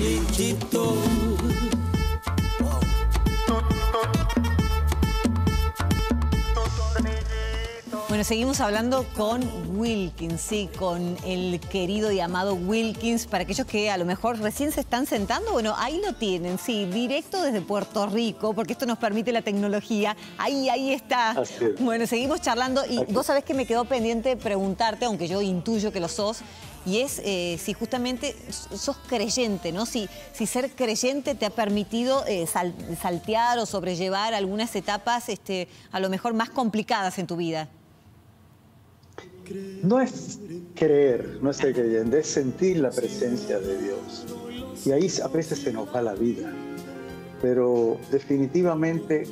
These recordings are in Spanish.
derechito. Bueno, seguimos hablando con Wilkins, sí, con el querido y amado Wilkins. Para aquellos que a lo mejor recién se están sentando, bueno, ahí lo tienen, sí, directo desde Puerto Rico, porque esto nos permite la tecnología. Ahí está. Así es. Bueno, seguimos charlando y Aquí. vos sabés que me quedó pendiente preguntarte, aunque yo intuyo que lo sos, y es si justamente sos creyente, ¿no? Si ser creyente te ha permitido saltear o sobrellevar algunas etapas a lo mejor más complicadas en tu vida. No es creer, no es ser creyente, es sentir la presencia de Dios. Y ahí a veces se nos va la vida. Pero definitivamente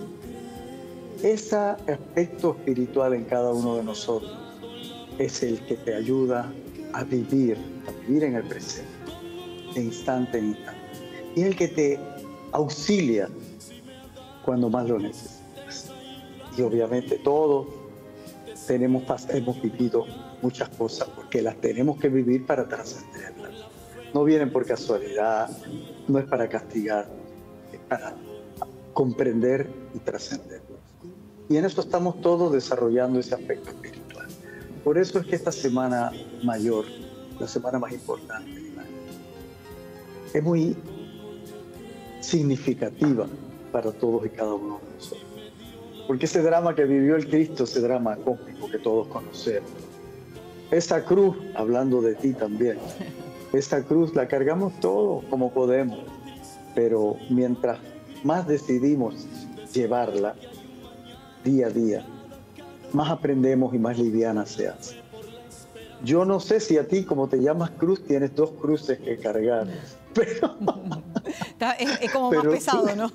ese aspecto espiritual en cada uno de nosotros es el que te ayuda a vivir en el presente, de instante en instante. Y es el que te auxilia cuando más lo necesitas. Y obviamente todos hemos vivido muchas cosas porque las tenemos que vivir para trascenderlas. No vienen por casualidad, no es para castigar, es para comprender y trascenderlas. Y en eso estamos todos desarrollando ese aspecto espiritual. Por eso es que esta semana mayor, la semana más importante del año, es muy significativa para todos y cada uno de nosotros. Porque ese drama que vivió el Cristo, ese drama cósmico que todos conocemos, esa cruz, hablando de ti también, esa cruz la cargamos todos como podemos, pero mientras más decidimos llevarla día a día, más aprendemos y más liviana se hace. Yo no sé si a ti, como te llamas Cruz, tienes dos cruces que cargar, pero... Es como más pesado, ¿no?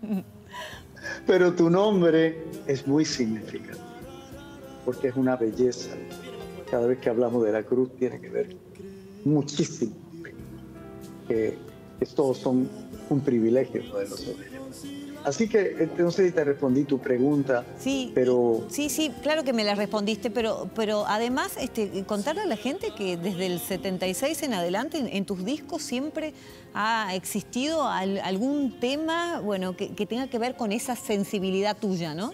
Pero tu nombre es muy significativo, porque es una belleza. Cada vez que hablamos de la cruz tiene que ver muchísimo. Que todos son un privilegio poderlo sobrellevar. Así que no sé si te respondí tu pregunta, sí, pero... Sí, claro que me la respondiste, pero además contarle a la gente que desde el 76 en adelante en tus discos siempre ha existido algún tema, bueno, que tenga que ver con esa sensibilidad tuya, ¿no?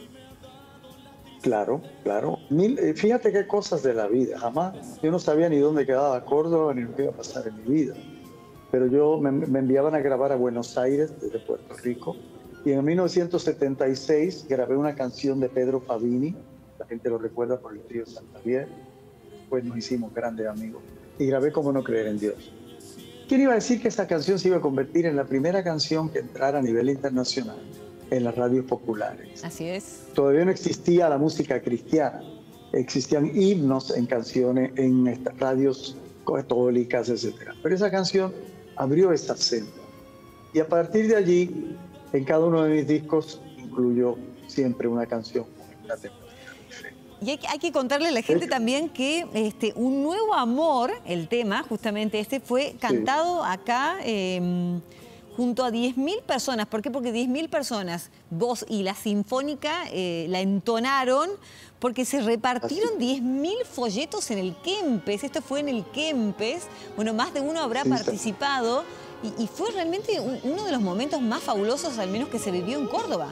Claro. Fíjate qué cosas de la vida. Jamás, yo no sabía ni dónde quedaba Córdoba ni lo que iba a pasar en mi vida. Pero me enviaban a grabar a Buenos Aires desde Puerto Rico. Y en 1976 grabé una canción de Pedro Fabini, la gente lo recuerda por el trío Santa Javier, pues nos hicimos grandes amigos, y grabé Cómo no creer en Dios. ¿Quién iba a decir que esa canción se iba a convertir en la primera canción que entrara a nivel internacional en las radios populares? Así es. Todavía no existía la música cristiana, existían himnos en canciones, en estas radios católicas, etc. Pero esa canción abrió esa senda. Y a partir de allí, en cada uno de mis discos incluyo siempre una canción con una temática diferente. Y hay que contarle a la gente también que Un Nuevo Amor, el tema, justamente fue cantado acá junto a 10.000 personas. ¿Por qué? Porque 10.000 personas, vos y la Sinfónica, la entonaron porque se repartieron 10.000 folletos en el Kempes. Esto fue en el Kempes. Bueno, más de uno habrá participado. Y fue realmente uno de los momentos más fabulosos, al menos que se vivió en Córdoba.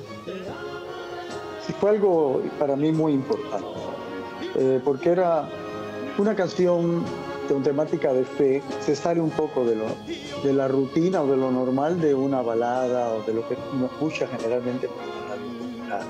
Sí, fue algo para mí muy importante, porque era una canción con temática de fe, se sale un poco de la rutina o de lo normal de una balada o de lo que uno escucha generalmente por la radio.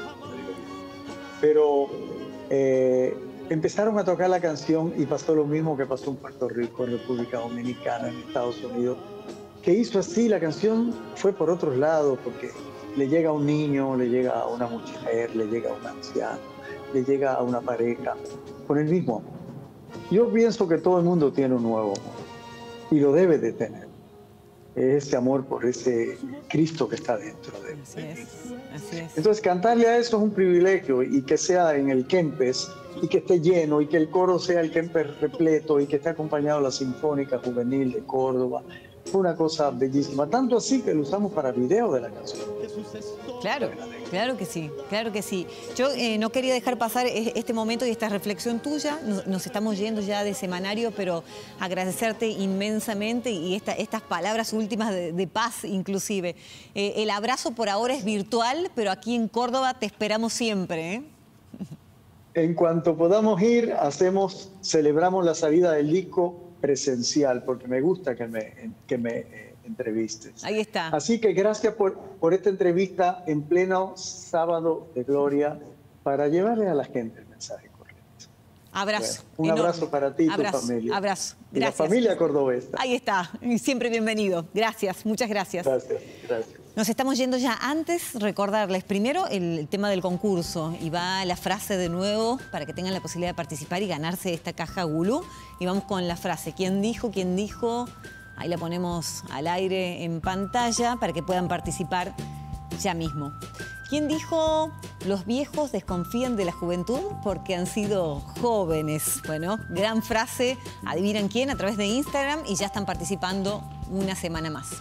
Pero empezaron a tocar la canción y pasó lo mismo que pasó en Puerto Rico, en República Dominicana, en Estados Unidos, que hizo así, la canción fue por otros lados, porque le llega a un niño, le llega a una mujer, le llega a un anciano, le llega a una pareja, con el mismo amor. Yo pienso que todo el mundo tiene un nuevo amor, y lo debe de tener. Ese amor por ese Cristo que está dentro de él. Así es. Entonces, cantarle a eso es un privilegio, y que sea en el Kempes, y que esté lleno, y que el coro sea el Kempes repleto, y que esté acompañado de la Sinfónica Juvenil de Córdoba, Fue una cosa bellísima, tanto así que lo usamos para video de la canción. Claro, claro que sí, claro que sí. Yo no quería dejar pasar este momento y esta reflexión tuya. Nos estamos yendo ya de semanario, pero agradecerte inmensamente y estas palabras últimas de paz inclusive. El abrazo por ahora es virtual, pero aquí en Córdoba te esperamos siempre, ¿eh? En cuanto podamos ir, celebramos la salida del disco presencial, porque me gusta que me entrevistes. Ahí está. Así que gracias por esta entrevista en pleno sábado de gloria para llevarle a la gente el mensaje correcto. Abrazo. Bueno, un abrazo para ti y tu familia. Abrazo. Gracias. Y la familia cordobesa. Ahí está. Siempre bienvenido. Gracias. Muchas gracias. Gracias. Nos estamos yendo ya. Antes, recordarles primero el tema del concurso. Y va la frase de nuevo para que tengan la posibilidad de participar y ganarse esta caja Gulú. Y vamos con la frase. ¿Quién dijo? ¿Quién dijo? Ahí la ponemos al aire en pantalla para que puedan participar ya mismo. ¿Quién dijo? Los viejos desconfían de la juventud porque han sido jóvenes. Bueno, gran frase. Adivinan quién a través de Instagram y ya están participando una semana más.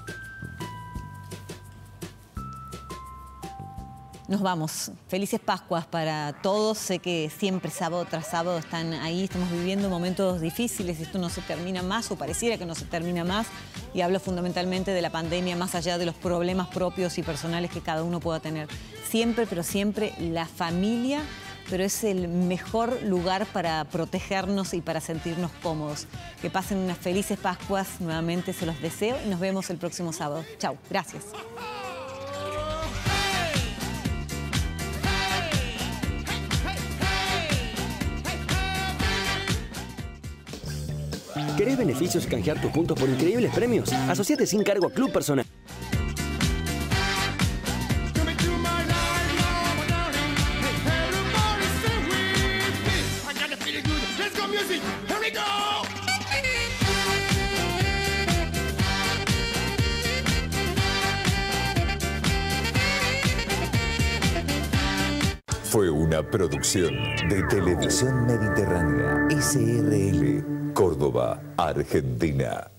Nos vamos. Felices Pascuas para todos. Sé que siempre sábado tras sábado están ahí. Estamos viviendo momentos difíciles. Esto no se termina más o pareciera que no se termina más. Y hablo fundamentalmente de la pandemia, más allá de los problemas propios y personales que cada uno pueda tener. Siempre, pero siempre la familia, pero es el mejor lugar para protegernos y para sentirnos cómodos. Que pasen unas felices Pascuas. Nuevamente se los deseo y nos vemos el próximo sábado. Chau. Gracias. ¿Querés beneficios y canjear tus puntos por increíbles premios? Asociate sin cargo a Club Personal. Fue una producción de Televisión Mediterránea, SRL, Córdoba, Argentina.